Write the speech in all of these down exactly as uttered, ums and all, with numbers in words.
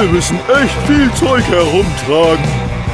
Wir müssen echt viel Zeug herumtragen.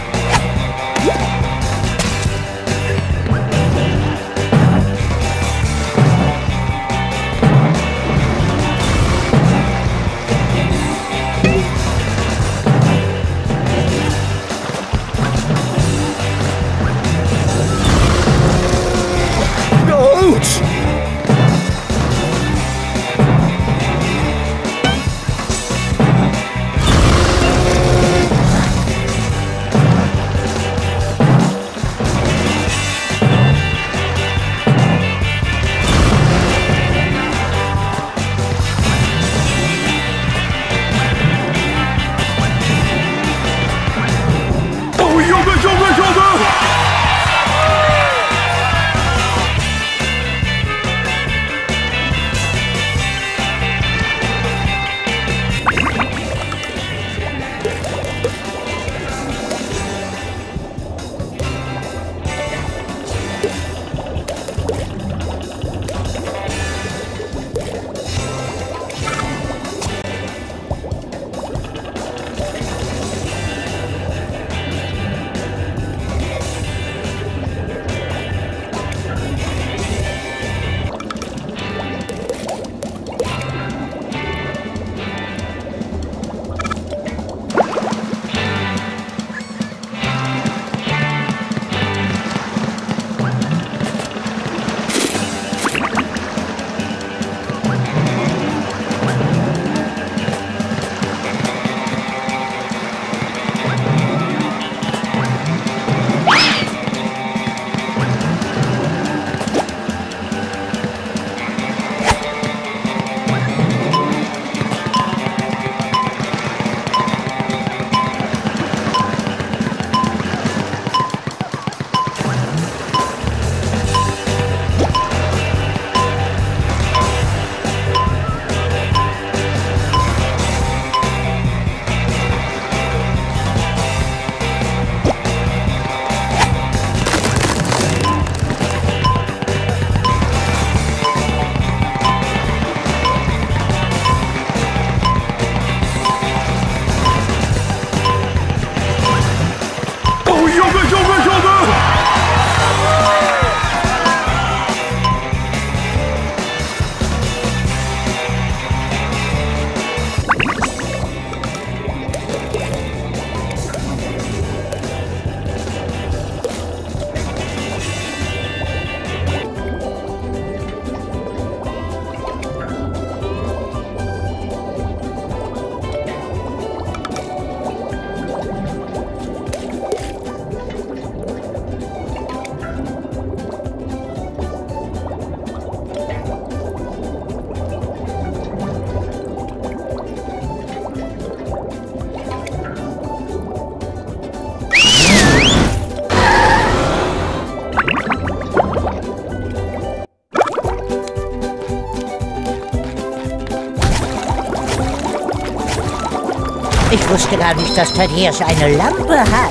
Ich wusste gar nicht, dass Thaddäus eine Lampe hat.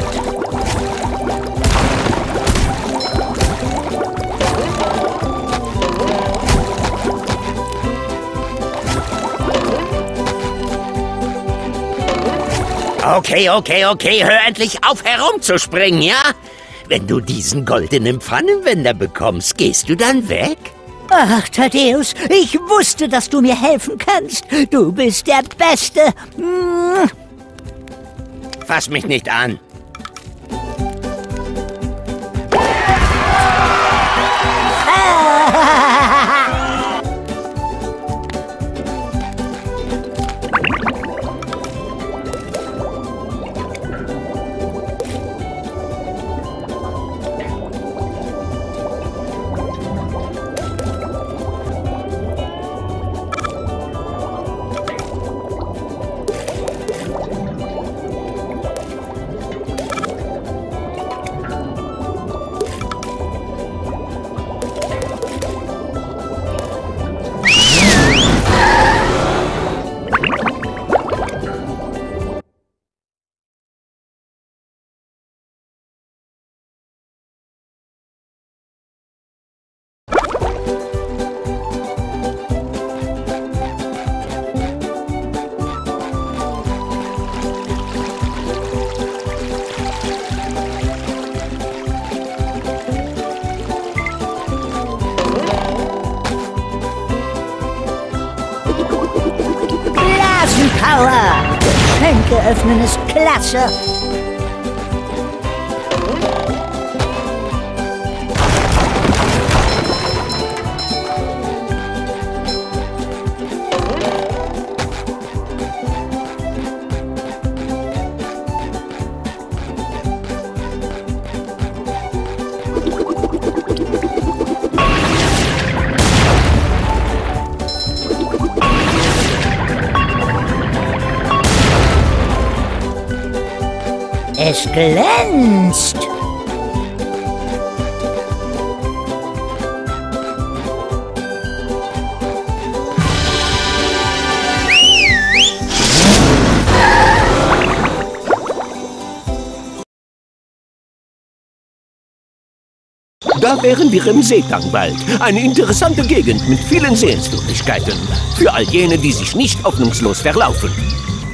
Okay, okay, okay, hör endlich auf herumzuspringen, ja? Wenn du diesen goldenen Pfannenwender bekommst, gehst du dann weg? Ach, Thaddäus, ich wusste, dass du mir helfen kannst. Du bist der Beste. Mm. Fass mich nicht an. Schränke öffnen ist klasse. Es glänzt. Da wären wir im Seetang bald. Eine interessante Gegend mit vielen Sehenswürdigkeiten. Für all jene, die sich nicht hoffnungslos verlaufen.